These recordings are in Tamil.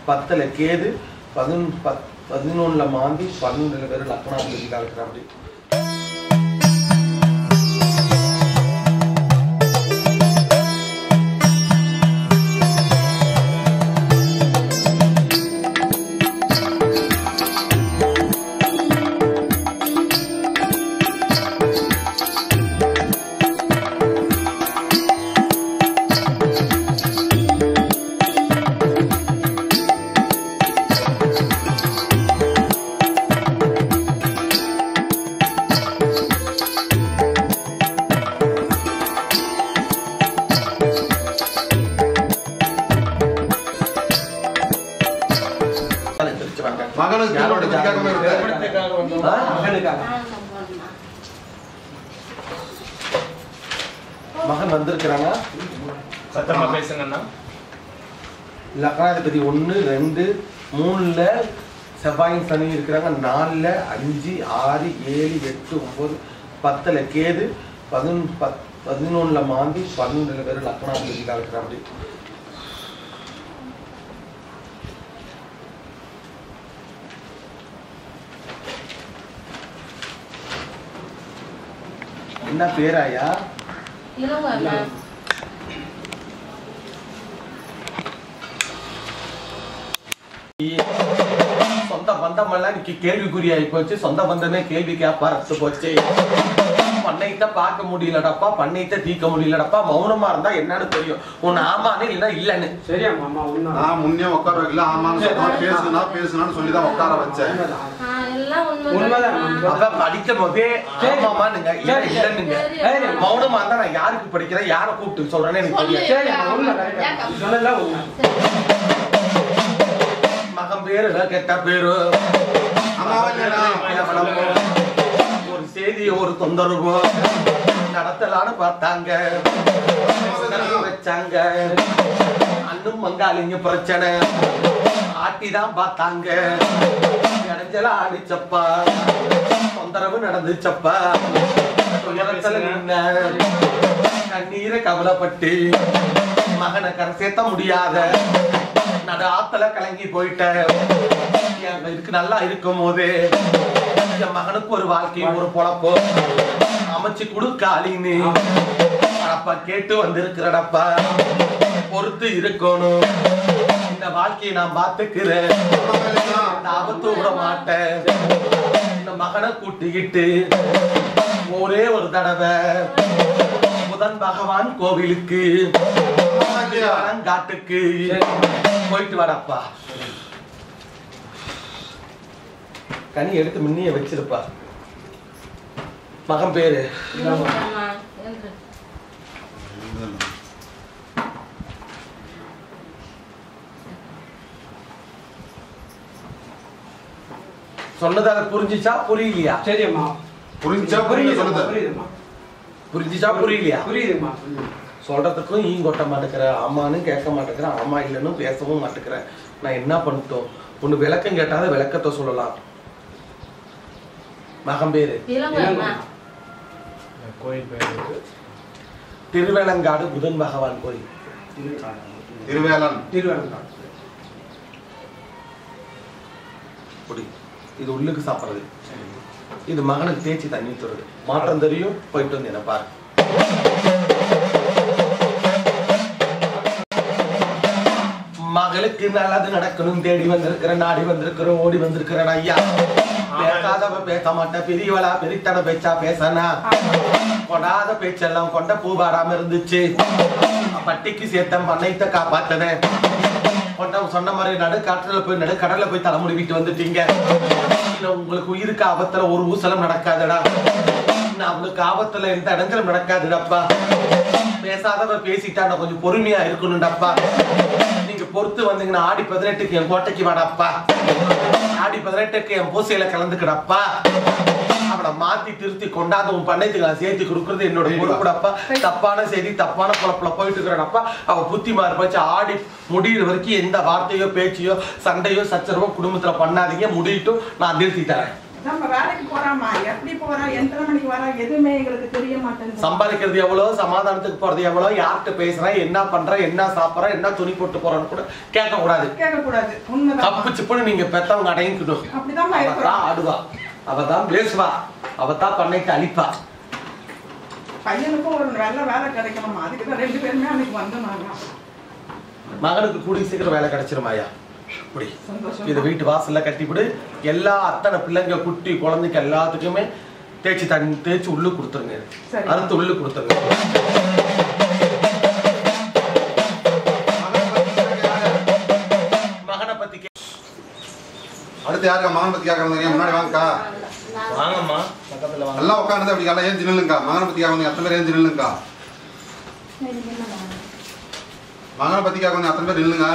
10ல கேது 11ல மாந்தி 12ல வேற லக்னாதிபதி காலத்துல அப்படி மகன் வந்திருக்கிறாங்க சத்தமா பேசுங்கண்ணா லக்னாதிபதி 1 2 3ல செவ்வாய் சனி இருக்கிறாங்க 4ல 5 6 7 8 9 10ல கேது 11ல மாந்தி 12ல வேற லக்னாதிபதி காலத்துல அப்படி என்ன பேராயா சொந்த பந்தம் எல்லாம் கேள்விக்குறியாயி போச்சு சொந்த பந்தமே கேள்வி கேப்பா ரத்து போச்சு பண்ணைத்த பார்க்க முடியலடப்பா பண்ணைத்த தீர்க்க முடியலடப்பா மௌனமா இருந்தா என்னன்னு தெரியும் உன் ஆமான்னு இல்லைன்னா இல்லன்னு சரியா மாமா நான் முன்னே உட்கார வைக்கல ஆமான்னு பேசுனான்னு சொல்லிதான் உட்கார வச்சேன் படிக்கும் போதே ஆமாமானுங்க இல்லன்னுங்க மௌனமா இருந்தா நான் யாருக்கு படிக்கிறேன் யாரை கூப்பிட்டு சொல்றேன்னு எனக்கு தெரியும் மகன் பேரு கெட்ட பேரு ஒரு செய்தி ஒரு தொந்தரவு நடத்தலான்னு பார்த்தாங்க வச்சாங்க அண்ணும் மங்காளிங்க பிரச்சனை ஆட்டிதான் பார்த்தாங்க இடைஞ்சல ஆடிச்சப்பா தொந்தரவு நடந்துச்சப்பா துயரத்துல நின்ன கண்ணீரை கவலைப்பட்டு மகனை கரை சேர்த்த முடியாத நடு ஆத்தல கலங்கி போயிட்ட இதுக்கு நல்லா இருக்கும் போது என் மகனுக்கு ஒரு வாழ்க்கையும் ஒரு பொழப்போ அமைச்சு கொடுக்காலின்னு அப்பா கேட்டு வந்திருக்கிறடப்பா பொறுத்து இருக்கணும் இந்த வாழ்க்கையை நான் பார்த்துக்கிறேன் ஆபத்து விட மாட்டேன் இந்த மகனை கூட்டிக்கிட்டு ஒரே ஒரு தடவை புதன் பகவான் கோவிலுக்கு காட்டுக்கு போயிட்டு வரப்பா கனி எடுத்து முன்னிய வச்சிருப்பா மகன் பேரு சொன்னதால புரிஞ்சிச்சா புரியலையா சரிம்மா புரிஞ்சா புரிஞ்சிச்சா புரியலையா புரியுதுமா சொல்றதுக்கும் ஈ கொட்ட மாட்டேங்கிற ஆமான்னு கேட்க மாட்டேங்கிறேன் ஆமா இல்லைன்னு பேசவும் மாட்டேங்கிறேன் நான் என்ன பண்ணிட்டோம் ஒண்ணு விளக்கம் கேட்டாத விளக்கத்தை சொல்லலாம் மகன் பேரு கோயில் பேரு திருவேலங்காடு புதன் பகவான் கோயில் திருவேலங்காடு இது உள்ளுக்கு சாப்பிடுறது இது மகனுக்கு தேய்ச்சி தண்ணி ஊத்துறது மாற்றம் தெரியும் போயிட்டு வந்து என்ன பாரு மகளுக்கு நல்லது நடக்கணும் தேடி வந்திருக்கிறேன் நாடி வந்திருக்கிறோம் ஓடி வந்திருக்கிறேன் ஐயா பேசாதவ பேச மாட்டேன் பெரியவளா பெரித்தன பேச்சா பேசனா கொடாத பேச்செல்லாம் கொண்ட பூபாடாம இருந்துச்சு பட்டிக்கு சேர்த்தன் பண்ணைத்த காப்பாத்தனேன் கொண்ட சொன்ன மாதிரி நடுக்கடல்ல போய் தலைமுடி விட்டு வந்துட்டீங்க உங்களுக்கு உயிருக்கு ஆபத்துல ஒரு ஊசலம் நடக்காதுடா அவளுக்கு ஆபத்துல எந்த இடங்களும் நடக்காதுடப்பா பேசாதவ பேசிட்டா நான் கொஞ்சம் பொறுமையா இருக்கணும்டப்பா நீங்க பொறுத்து வந்தீங்கன்னா ஆடி 18க்கு என் கோட்டைக்கு வாடப்பா ஆடி 18க்கு என் பூசையில கலந்துக்கிடப்பா அவளை மாத்தி திருத்தி கொண்டாந்து உன் பண்ணைக்கு நான் சேர்த்து கொடுக்கறது என்னோட பொறுப்புடப்பா தப்பான செய்தி தப்பான குழப்பல போயிட்டு இருக்கிறப்பா அவ புத்தி மாறுபாச்சு ஆடி முடிகிற வரைக்கும் எந்த வார்த்தையோ பேச்சையோ சண்டையோ சச்சரவோ குடும்பத்துல பண்ணாதீங்க முடியட்டும் நான் நிறுத்தி தரேன் நம்ம வேலைக்கு போறாமா, எப்படி போறா, எத்தனை மணிக்கு வரா, எதுவுமே எங்களுக்கு தெரிய மாட்டேங்குது. சம்பாதிக்கிறது எவ்வளவு, சமாதானத்துக்கு போறது எவ்வளவு, யார்கிட்ட பேசுறேன், என்ன பண்றேன், என்ன சாப்பிட்றேன், என்ன துணி போட்டு போறேன்னு கூட கேட்க கூடாது. உண்மைதான். தப்பு சிப்புன்னு நீங்க பெத்தவங்க அடையிக்கணும். அப்படிதான் அவதான் ஆடுவா, அவதான் பேசுவா, அவதான் பண்ணைக்கு அழிப்பா. பையனுக்கும் ஒரு நல்ல வேலை கிடைக்கணுமா, அதுக்குதான் 2 பேருமே அன்னைக்கு வந்தோம். மகனுக்கு கூடி சீக்கிரம் வேலை கிடைச்சிருமாயா. இப்படி இதை வீட்டு வாசல்ல கட்டிவிடு. எல்லா அத்தனை பிள்ளைங்க குட்டி குழந்தைக்கு எல்லாத்துக்குமே தேய்ச்சி உள்ளு கொடுத்துருங்க, அறுத்து உள்ளு கொடுத்துருங்க. மகனை பத்தி அடுத்து யாருக்கா மகனை பத்தி கேட்கறீங்க? முன்னாடி வாங்கக்கா. வாங்கம்மா. எல்லாம் உட்காந்து அப்படி எல்லாம் ஏன் நில்லுங்கக்கா. மகனை பத்தி கேட்கறீங்க அத்தனை பேர் ஏன் நில்லுங்கக்கா. மகனை பத்தி கேட்கறீங்க அத்தனை பேர் நில்லுங்க.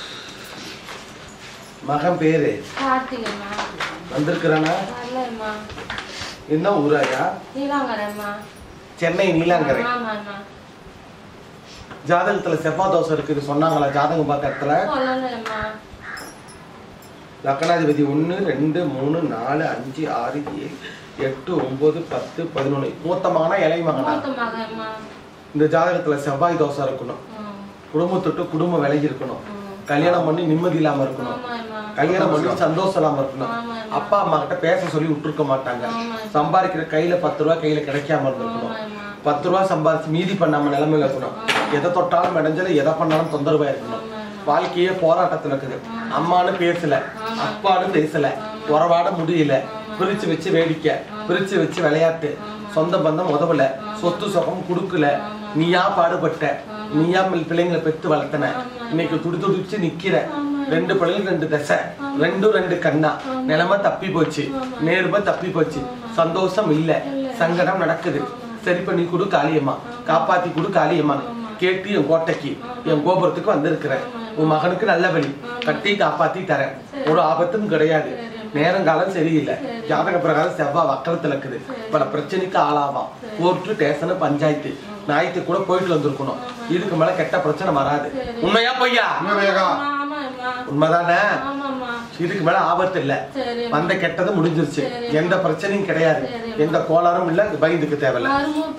மகன் பேரு கார்த்திகம்மா. வந்திருக்கிறானா? இல்லம்மா. என்ன ஊராயா? நீலாங்கரைம்மா. சென்னை நீலாங்கரை. ஆமாம்மா. ஜாதகத்துல செவ்வாய் தோசை இருக்குன்னு சொன்னாங்களா? ஜாதகம் பார்த்த இடத்துல சொல்லலம்மா. லக்னாதிபதி 1 2 3 4 5 6 7 8 9 10 11. மூத்த மகனா இளைய மகனா? மூத்த மகன்மா. இந்த ஜாதகத்துல செவ்வாய் தோசை இருக்கணும். குடும்பத்தொட்டு குடும்பம் விலகி இருக்கணும். கல்யாணம் பண்ணி நிம்மதி இல்லாம இருக்கணும். கல்யாணம் பண்ணி சந்தோஷம் இல்லாம இருக்கணும். அப்பா அம்மா கிட்ட பேச சொல்லி விட்டுருக்க மாட்டாங்க. சம்பாதிக்கிற கையில 10 ரூபாய் கையில கிடைக்காம இருந்திருக்கணும். 10 ரூபாய் சம்பாதிச்சு மீதி பண்ணாம நிலைமையில இருக்கணும். எதை தொட்டாலும் இடைஞ்சல, எதை பண்ணாலும் தொந்தரவா இருக்கணும். வாழ்க்கையே போராட்டத்துல இருக்குது. அம்மானு பேசல, அப்பானு பேசல, உறவாட முடியல, பிரிச்சு வச்சு வேடிக்கை, பிரிச்சு வச்சு விளையாட்டு, சொந்த பந்தம் உதவல, சொத்து சுகம் கொடுக்கல, நீயா பாடுபட்ட, நீயா பிள்ளைங்களை பெற்று வளர்த்தன, இன்னைக்கு துடிச்சு நிக்கிற. 2 பிள்ளைகள் 2 தசை, 2 கண்ணா, நிலைமை தப்பி போச்சு, நேர்மை தப்பி போச்சு, சந்தோஷம் இல்ல, சங்கடம் நடக்குது. சரி பண்ணி கொடு காளியம்மா, காப்பாத்தி கொடு காளியம்மா கேட்டு என் கோட்டைக்கு என் கோபுரத்துக்கு வந்திருக்கிறேன். உன் மகனுக்கு நல்ல வழி கட்டி காப்பாத்தி தரேன். ஒரு ஆபத்தும் கிடையாது. நேரங்காலம் சரியில்லை. ஜாதக பிரகாரம் செவ்வாய் வக்கரத்துல இருக்குது. பல பிரச்சனைக்கு ஆளாவாம். கோர்ட்டு, ஸ்டேஷனு, பஞ்சாயத்து, நாயத்து கூட போயிட்டு வந்திருக்கணும். இதுக்கு மேல கெட்ட பிரச்சனை வராது. உண்மையா பொய்யா? உண்மைதானே? இதுக்கு மேல ஆபத்து இல்ல. வந்த கெட்டது முடிஞ்சிருச்சு. எந்த பிரச்சனையும் கிடையாது. எந்த கோளாறும் இல்ல. பயந்துக்கு தேவையில்ல.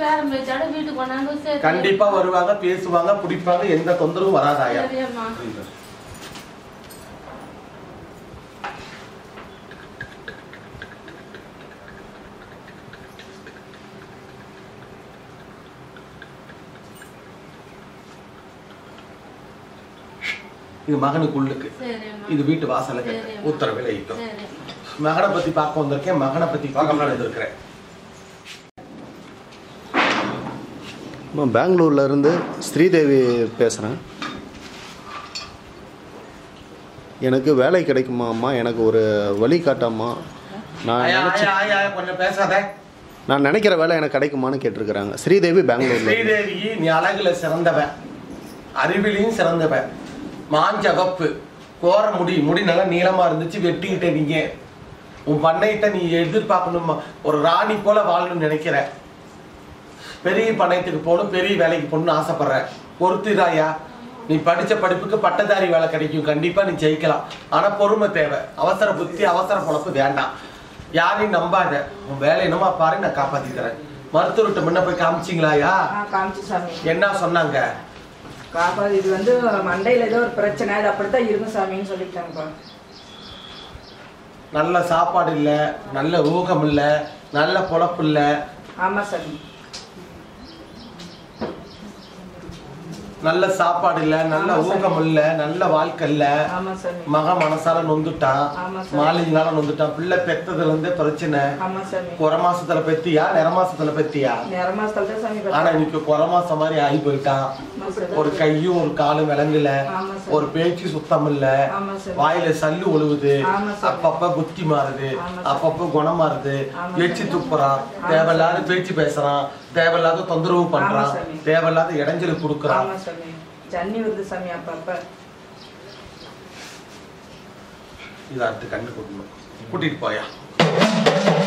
கண்டிப்பா வருவாங்க, பேசுவாங்க, பிடிப்பாங்க. எந்த தொந்தரவும் வராதாயா. இது மகனுக்கு உள்ளுக்கு, இது வீட்டு வாசல கட்டு உத்தரவில் ஐட்டம். மகனை பத்தி பார்க்க வந்திருக்கேன். மகனை பத்தி பார்க்க வந்திருக்கிறேன். பெங்களூர்ல இருந்து ஸ்ரீதேவி பேசுகிறேன். எனக்கு வேலை கிடைக்குமா அம்மா? எனக்கு ஒரு வழி காட்டாம்மா. கொஞ்சம் பேசாத. நான் நினைக்கிற வேலை எனக்கு கிடைக்குமான்னு கேட்டிருக்கிறாங்க. ஸ்ரீதேவி பெங்களூர்ல. ஸ்ரீதேவி, நீ அழகுல சிறந்தவன், அறிவிலையும் சிறந்தவன். மாஞ்சகப்பு, கோர முடி நல்லா நீளமா இருந்துச்சு, வெட்டிக்கிட்ட. நீங்க உன் பண்ணையிட்ட நீ எதிர்பார்க்கணுமா? ஒரு ராணி போல வாழணும்னு நினைக்கிற. பெரிய பண்ணையத்துக்கு போகணும், பெரிய வேலைக்கு போகணும்னு ஆசைப்படுற. பொறுத்துதாயா. நீ படிச்ச படிப்புக்கு பட்டதாரி வேலை கிடைக்கும். கண்டிப்பா நீ ஜெயிக்கலாம். ஆனா பொறுமை தேவை. அவசர புத்தி, அவசர பொழப்பு வேண்டாம். யாரையும் நம்பாத. உன் வேலை என்னமா பாரு, நான் காப்பாத்தி தரேன். மருத்துவர்கிட்ட முன்ன போய் காமிச்சிங்களாயா? என்ன சொன்னாங்க? இது வந்து மண்டையில ஏதோ ஒரு பிரச்சனை, அது அப்படித்தான் இருக்கும் சாமின்னு சொல்லிட்டாங்க. நல்ல சாப்பாடு இல்ல, நல்ல ஊகம் இல்ல, நல்ல பொழப்பு இல்ல. ஆமா சாமி. நல்ல சாப்பாடு இல்ல, நல்ல ஊகம் இல்ல, நல்ல வாழ்க்கை இல்ல. மக மனசால நொந்துட்டான், மாலினால நொந்துட்டான். பிள்ளை பெத்ததுல இருந்தே பிரச்சனை. குறை மாசத்துல பெத்தியா, நிற மாசத்துல பெத்தியா? ஆனா இன்னைக்கு குறை மாசம் மாதிரி ஆகி போயிட்டான். ஒரு கையும் ஒரு காலும் விளங்குல, ஒரு பேச்சு சுத்தம் இல்ல, வாயில சல்லு ஒழுகுது, அப்பப்ப புத்தி மாறுது, அப்பப்ப குணம் மாறுது, எச்சி துப்புறான், தேவையில்லாத பேச்சு பேசுறான், தேவையில்லாத தொந்தரவு பண்றான், தேவையில்லாத இடைஞ்சல் கொடுக்கறான். ஜன்னி வருது சாமி அப்பப்ப. இத அடுத்து கண்ணு கூட்டிட்டு போயா.